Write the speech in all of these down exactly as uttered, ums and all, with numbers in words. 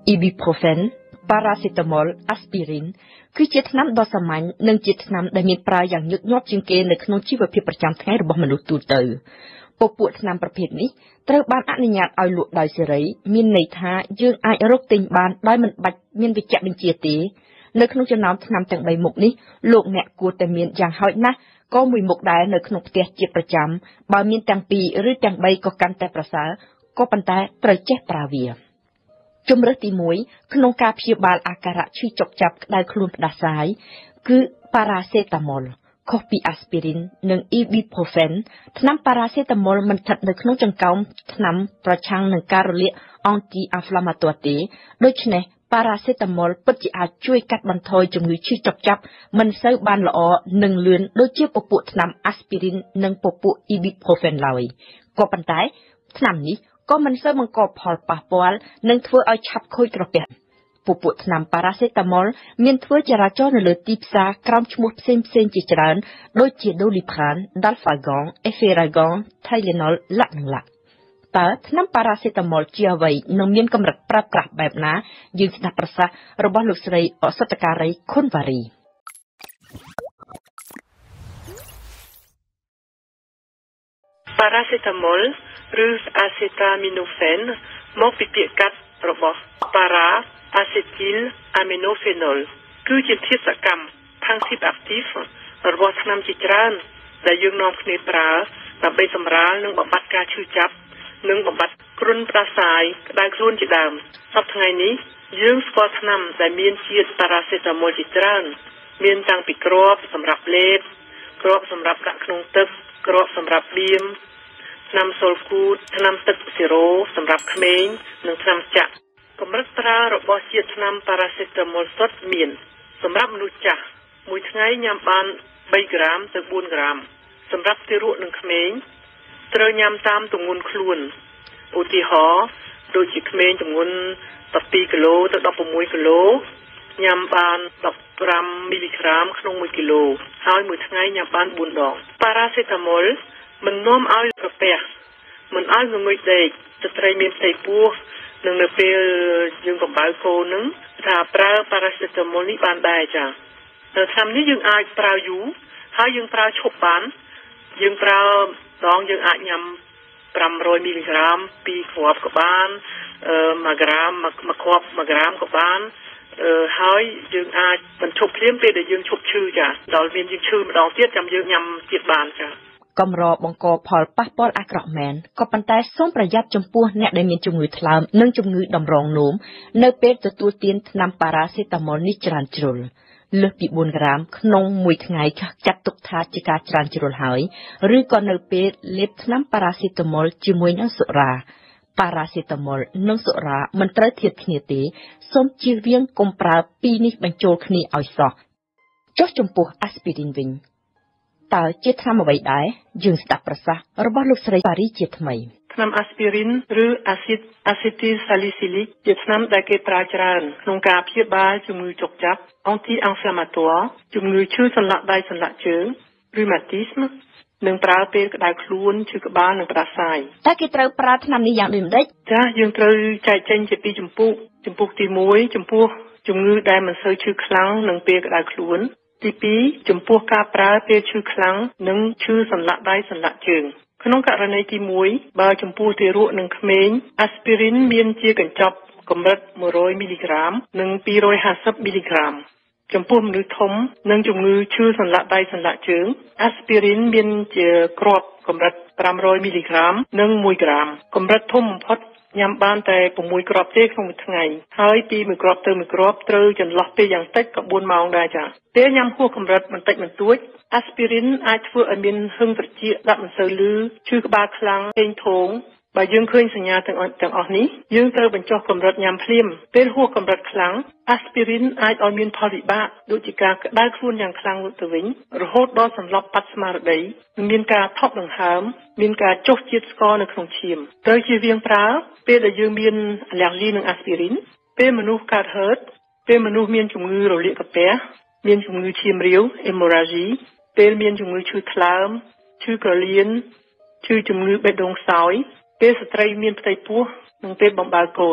ibuprofen paracetamol aspirin គឺជាថ្នាំដ៏សាមញ្ញនិងជាថ្នាំដែលមានប្រើយ៉ាងញឹកញាប់ជាងគេនៅក្នុងជីវភាពប្រចាំថ្ងៃរបស់មនុស្សទូទៅពពួកថ្នាំប្រភេទនេះត្រូវបានអនុញ្ញាតឲ្យលក់ដោយសេរីមានន័យថាយើងអាចរកទិញបានដោយមិនបាច់មានវេជ្ជបញ្ជាទេនៅក្នុងចំណោមថ្នាំទាំងបីមុខនេះលោកអ្នកគួរតែមានយ៉ាងហោចណាស់ក៏មួយមុខដែរនៅក្នុងផ្ទះជាប្រចាំបើមានទាំងពីរឬទាំងបីក៏កាន់តែប្រសើរក៏ប៉ុន្តែត្រូវចេះប្រើវាជំរើសទីមួយក្នុងការព្យាបាលអាការៈឈឺចុកចាប់ក្តៅខ្លួនផ្ដាសាយគឺ paracetamol ខុសពី aspirin និង ibuprofen ថ្នាំ paracetamol មិនស្ថិតនៅក្នុងចង្កោមថ្នាំប្រឆាំងនឹងការរលាក anti-inflammatoire ទេដូច្នេះ paracetamol ពិតជាអាចជួយកាត់បន្ថយជំងឺឈឺចុកចាប់មិនសូវបានល្អនិងលឿនដូចជាពពួកថ្នាំ aspirin និងពពួក ibuprofen ឡើយក៏ប៉ុន្តែថ្នាំនេះក៏មិនសូវបង្កផលប៉ះពាល់និងធ្វើឲ្យឆាប់ខូចក្រពះពពួកថ្នាំ paracetamol មានធ្វើចរាចរណ៍នៅលើទីផ្សារក្រោមឈ្មោះផ្សេងៗជាច្រើនដូចជា Doliprane, Dalphagon, Eferagon, Tylenol ឡាក់និងឡាក់តើថ្នាំ paracetamol ជាអ្វីនិងមានកម្រិតប្រើប្រាស់បែបណាយើងស្ដាប់ប្រសាសន៍របស់លោកស្រីអសុតការីខុនវ៉ារី Paracetamol ឬ acetaminophen មកពីពាក្យកាត់របស់ para acetyl aminophenol គឺជាធាតុសកម្ម functive active របស់ថ្នាំជាច្រើនដែលយើងនាំគ្នាប្រើដើម្បីសម្រាលនិងបំបត្តិការឈឺចាប់និងបំបត្តិគ្រុនផ្ដាសាយក្តៅខ្លួនជាដើមសប្តាហ៍ថ្ងៃនេះយើងស្គាល់ថ្នាំដែលមានជាតិ paracetamol ជាច្រើនមានតាំងពីគ្រាប់សម្រាប់លេបគ្រាប់សម្រាប់ដាក់ក្នុងទឹកគ្រាប់សម្រាប់បៀមថ្នាំសូលគូតថ្នាំទឹកសេរ៉ូសម្រាប់ក្មេងនិងថ្នាំចាក់កម្រិតប្រើរបស់ជាតិថ្នាំ paracetamol សុទ្ធមានសម្រាប់មនុស្សចាស់មួយថ្ងៃញ៉ាំបាន3ក្រាមទៅ4ក្រាមសម្រាប់ទារកនិងក្មេងត្រូវញ៉ាំតាមទម្ងន់ខ្លួនឧទាហរណ៍ដូចជាក្មេងទម្ងន់12គីឡូទៅ16គីឡូញ៉ាំបាន15មីលីក្រាមក្នុង1គីឡូហើយមួយថ្ងៃញ៉ាំបាន4ដង paracetamol មិននាំឲ្យក្រពះមិនឲ្យងងុយដេកស្ត្រីមានផ្ទៃពោះនិងនៅពេលយើងកំបៅកូននឹងថាប្រើ paracetamol នេះបានដែរចា៎នៅឆ្នាំនេះយើងអាចប្រើយូរហើយយើងប្រើឈប់បានយើងប្រើដងយើងអាចញ៉ាំ500មីលីក្រាមពីរគ្រាប់ក៏បាន1ក្រាម1គ្រាប់1ក្រាមក៏បានហើយយើងអាចបញ្ឈប់ភ្លាមពេលដែលយើងឈប់ឈឺចាដល់មានយើងឈឺម្ដងទៀតចាំយើងញ៉ាំទៀតបានចាកម្របង្កផលប៉ះពាល់អាក្រក់មែនក៏ប៉ុន្តែសូមប្រយ័ត្នចំពោះអ្នកដែលមានជំងឺថ្លើមនិងជំងឺតម្រងនោមនៅពេលទទួលទានថ្នាំ paracetamol នេះច្រើនជ្រុលលើសពី4ក្រាមក្នុងមួយថ្ងៃចាត់ទុកថាជាការច្រើនជ្រុលហើយឬក៏នៅពេលលេបថ្នាំ paracetamol ជាមួយនឹងសុរា paracetamol និងសុរាមិនត្រូវធៀបគ្នាទេសូមជៀសវាងកុំប្រើពីរនេះបញ្ចូលគ្នាឲ្យសោះចុះចំពោះ aspirin វិញតើជាថ្នាំអ្វីដែរយើងស្ដាប់ប្រសាសន៍របស់លោកស្រីប៉ារីជាថ្មីថ្នាំ aspirin ឬ acid acetylsalicylic ជាថ្នាំដែលគេប្រើច្រើនក្នុងការព្យាបាលជំងឺចុកចាប់ anti-inflammatoire ជំងឺឈឺសន្លាក់ដៃសន្លាក់ជើង rheumatisme និងប្រើពេលក្តៅខ្លួនឈឺក្បាលនិងផ្ដាសាយតើគេត្រូវប្រើថ្នាំនេះយ៉ាងដូចម្តេចចាយើងត្រូវចែកចេញជាពីរចម្ពោះចម្ពោះទី1ចំពោះជំងឺដែលមិនសូវឈឺខ្លាំងនឹងពេលក្តៅខ្លួនទីពីរចំពោះការប្រើពេលឈឺខ្លាំងនិងឈឺសន្លាក់ដៃសន្លាក់ជើងក្នុងករណីទី1បើចំពោះទារកនិងក្មេង aspirin មានជាកញ្ចប់កម្រិត100មីលីក្រាមនិង250មីលីក្រាមចំពោះមនុស្សធំនិងជំងឺឈឺសន្លាក់ដៃសន្លាក់ជើង aspirin មានជាគ្រាប់កម្រិត500មីលីក្រាមនិង1ក្រាមកម្រិតធំបំផុតញ៉ាំបានតែ6គ្រាប់ទេក្នុងមួយថ្ងៃហើយពីមួយគ្រាប់ទៅមួយគ្រាប់ត្រូវចន្លោះពេលយ៉ាងតិចក៏4ម៉ោងដែរចា៎ពេលញ៉ាំហួសកម្រិតបន្តិចបន្តួច aspirin អាចធ្វើឲ្យមានហឹងត្រចៀកដាក់មិនសូវលឺឈឺក្បាលខ្លាំងហេងធងបើយើងឃើញសញ្ញាទាំងទាំងអស់នេះយើងត្រូវបញ្ចុះកម្រិតញ៉ាំភ្លាមពេលហួសកម្រិតខ្លាំង aspirin អាចឲ្យមានផលវិបាកដូចជាការក្តៅខ្លួនយ៉ាងខ្លាំងទៅវិញរហូតដល់សន្លប់បាត់ស្មារតីនិងមានការថប់ដង្ហើមមានការចុះជាតិស្ករនៅក្នុងឈាមត្រូវជៀសវាងប្រើពេលដែលយើងមាន allergy នឹង aspirin ពេលមនុស្សកើតហឺតពេលមនុស្សមានជំងឺរលាកកាពះមានជំងឺឈាមរាវ hemorrhagie ពេលមានជំងឺឈឺថ្លើមឈឺក្រលៀនឈឺជំងឺបេះដូងខ្សោយពេលស្ត្រីមានផ្ទៃពោះនិងពេលបំបៅកូន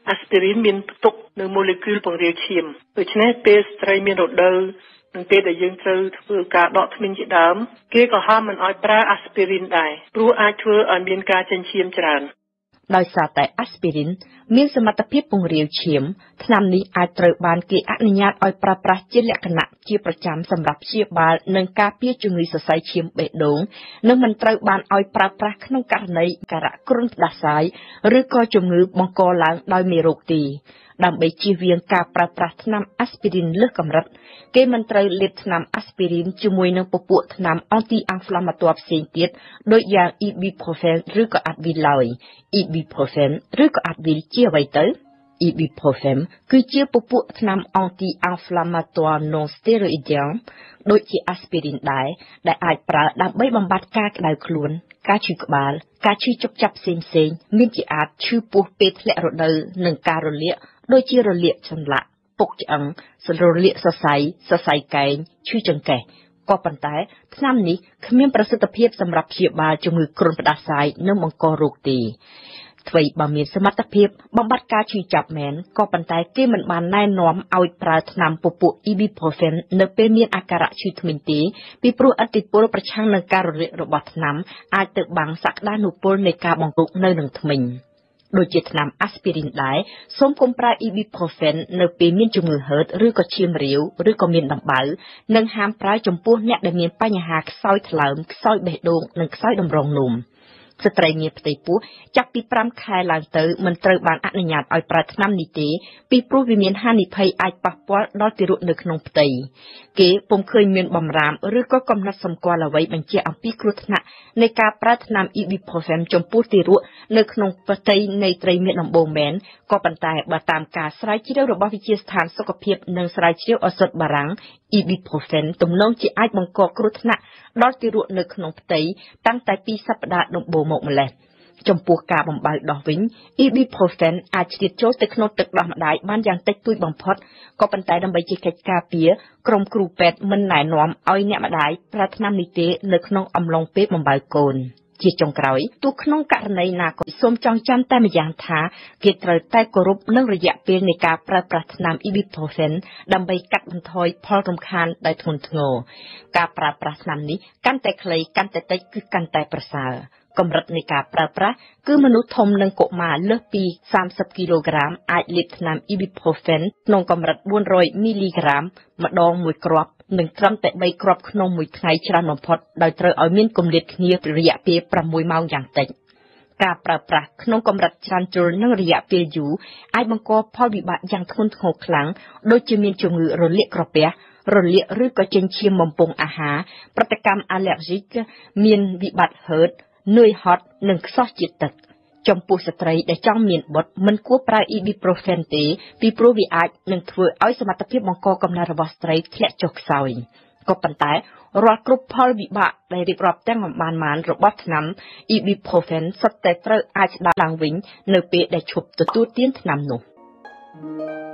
aspirin មានផ្ទុកនៅ molecule ពង្រាយឈាមដូច្នេះពេលស្ត្រីមានរដូវនិងពេលដែលយើងត្រូវធ្វើការដកធ្មេញជាដើមគេក៏ហាមមិនឲ្យប្រើ aspirin ដែរព្រោះអាចធ្វើឲ្យមានការចេញឈាមច្រើនដោយសារតែ aspirin មានសមត្ថភាពពង្រាយឈាមថ្នាំនេះអាចត្រូវបានគេអនុញ្ញាតឲ្យប្រើប្រាស់ជាលក្ខណៈជាប្រចាំសម្រាប់ព្យាបាលនិងការពារជំងឺសរសៃឈាមបេះដូងនិងមិនត្រូវបានឲ្យប្រើប្រាស់ក្នុងករណីការៈគ្រុនផ្ដាសាយឬក៏ជំងឺបង្កឡើងដោយមេរោគទេដើម្បីជៀសវាងការប្រើប្រាស់ថ្នាំ aspirin លើសកម្រិតគេមិនត្រូវលាបថ្នាំ aspirin ជាមួយនឹងពពួកថ្នាំ anti-inflammatoire ផ្សេងទៀតដូចយ៉ាង ibuprofen ឬក៏ Advil ឡើយ ibuprofen ឬក៏ Advil ជាអ្វីទៅ ibuprofen គឺជាពពួកថ្នាំ anti-inflammatoire non stéroïdien ដូចជា aspirin ដែរដែលអាចប្រើដើម្បីបំបាត់ការក្តៅខ្លួនការឈឺក្បាលការឈឺចុកចាប់ផ្សេងផ្សេងមានជាអាចឈឺពោះពេលធ្លាក់រដូវនិងការរលាកដូចជារលាកចន្លាក់ពុកឆ្អឹងសរលាកសរសៃសរសៃកែងឈឺចង្កេះក៏ប៉ុន្តែថ្នាំនេះគ្មានប្រសិទ្ធភាពសម្រាប់ព្យាបាលជំងឺគ្រុនផ្ដាសាយនិងបង្ករោគទេថ្មីបើមានសមត្ថភាពបំបត្តិការឈឺចាប់មែនក៏ប៉ុន្តែគេមិនបានណែនាំឲ្យប្រើថ្នាំពពួក ibuprofen នៅពេលមានអាការៈឈឺធ្មេញទេពីព្រោះឥទ្ធិពលប្រឆាំងនឹងការរលាករបស់ថ្នាំអាចទៅបាំងសក្តានុពលនៃការបង្រោគនៅនឹងធ្មេញដូចជាថ្នាំ aspirin ដែរសូមកុំប្រើ ibuprofen នៅពេលមានជំងឺហឺតឬក៏ឈាមរាវឬក៏មានដំបៅនិងហាមប្រើចំពោះអ្នកដែលមានបញ្ហាខ្សោយថ្លើមខ្សោយបេះដូងនិងខ្សោយតម្រងនោមស្ត្រីមានផ្ទៃពោះចាប់ពីប្រាំខែឡើងទៅមិនត្រូវបានអនុញ្ញាតឲ្យប្រើថ្នាំនេះទេពីព្រោះវាមានហានិភ័យអាចប៉ះពាល់ដល់ទារកនៅក្នុងផ្ទៃគេពុំឃើញមានបំរាមឬក៏កំណត់សម្គាល់អ្វីបញ្ជាក់អំពីគ្រោះថ្នាក់នៃការប្រើថ្នាំ ibuprofen ចំពោះទារកនៅក្នុងផ្ទៃនៃត្រីមានដំបូងមែនក៏ប៉ុន្តែបើតាមការស្រាវជ្រាវរបស់វិទ្យាស្ថានសុខភាពនិងស្រាវជ្រាវឱសថបារាំង ibuprofen ទំនងជាអាចបង្កគ្រោះថ្នាក់ដល់ទារកនៅក្នុងផ្ទៃតាំងតែពីសប្តាហ៍ដំបូងមកម្លេះចំពោះការបំបៅដោះវិញ ibuprofen អាចជ្រៀតចូលទៅក្នុងទឹកដោះម្ដាយបានយ៉ាងតិចតួចបំផុតក៏ប៉ុន្តែដើម្បីជាកិច្ចការពារក្រុមគ្រូពេទ្យមិនណែនាំឲ្យអ្នកម្ដាយប្រើថ្នាំនេះទេនៅក្នុងអំឡុងពេលបំបៅកូនជាចុងក្រោយទោះក្នុងករណីណាក៏សូមចងចាំតែម្យ៉ាងថាគេត្រូវតែគោរពនឹងរយៈពេលនៃការប្រើប្រាស់ថ្នាំ ibuprofen ដើម្បីកាត់បន្ថយផលរំខានដែលធ្ងន់ធ្ងរការប្រើប្រាស់ថ្នាំនេះកាន់តែខ្លីកាន់តែតិចគឺកាន់តែប្រសើរកម្រិតនៃការប្រើប្រាស់គឺមនុស្សធំនិងកុមារលើសពីសាមសិបគីឡូក្រាមអាចលេបថ្នាំ ibuprofen ក្នុងកម្រិតបួនរយមីលីក្រាមម្ដងមួយគ្រាប់និងត្រឹមតែបីគ្រាប់ក្នុងមួយថ្ងៃច្រើនបំផុតដោយត្រូវឲ្យមានគម្លាតគ្នារយៈពេលប្រាំមួយម៉ោងយ៉ាងតិចការប្រើប្រាស់ក្នុងកម្រិតច្រើនជុលនិងរយៈពេលយូរអាចបង្កផលវិបាកយ៉ាងធ្ងន់ធ្ងរខ្លាំងដូចជាមានជំងឺរលាកក្រពះរលាកឬក៏ចេញឈាមបំពង់អាហារប្រតិកម្មអាឡែហ្ស៊ិកមានវិបត្តិហឺតនឿយហត់និងខ្សោះជាតិទឹកចំពោះស្ត្រីដែលចង់មានបុត្រមិនគួរប្រើ ibuprofen ទេពីព្រោះវាអាចនឹងធ្វើឲ្យសមត្ថភាពបង្កកំណើតរបស់ស្ត្រីធ្លាក់ចុះខ្សោយក៏ប៉ុន្តែរាល់គ្រប់ផលវិបាកដែលរៀបរាប់ទាំងអំបានបានរបស់ថ្នាំ ibuprofen សុទ្ធតែត្រូវអាចស្ដារឡើងវិញនៅពេលដែលឈប់ទទួលទានថ្នាំនោះ